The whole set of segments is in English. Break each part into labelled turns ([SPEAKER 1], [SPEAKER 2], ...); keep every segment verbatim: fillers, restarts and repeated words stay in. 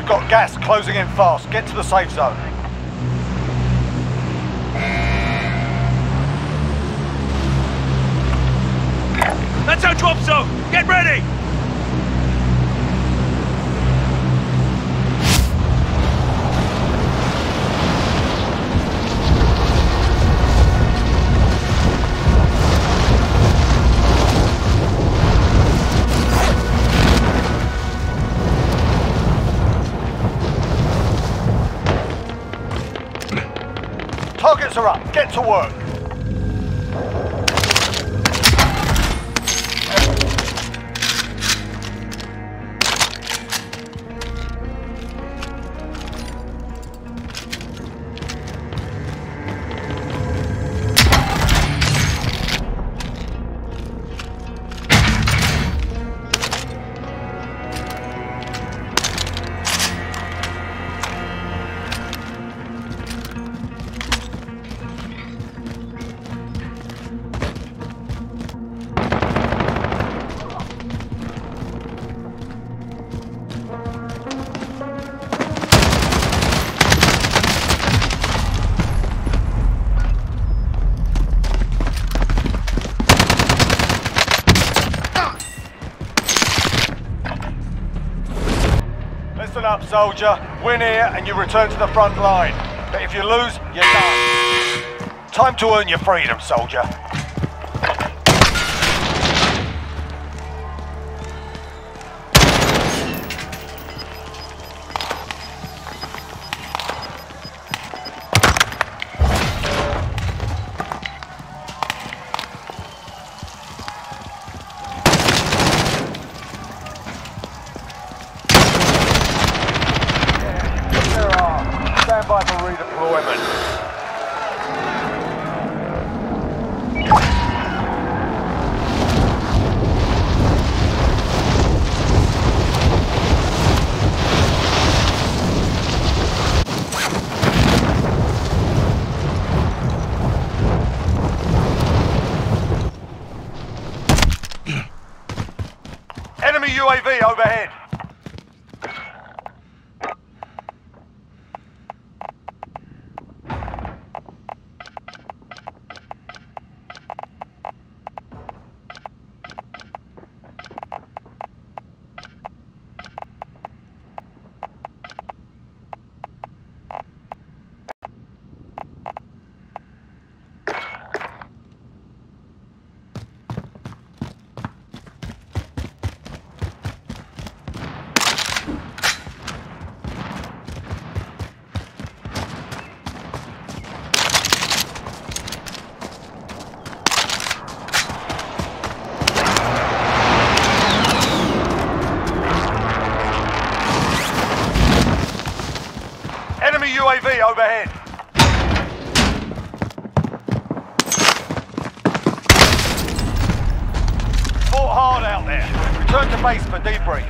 [SPEAKER 1] You've got gas closing in fast. Get to the safe zone.
[SPEAKER 2] That's our drop zone! Get ready!
[SPEAKER 1] Targets are up. Get to work. Listen up, soldier. Win here and you return to the front line. But if you lose, you're done. Time to earn your freedom, soldier. Stand by for redeployment. Enemy U A V overhead. Enemy U A V overhead. Fought hard out there. Return to base for debrief.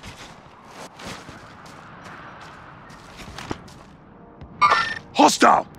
[SPEAKER 3] Hostile!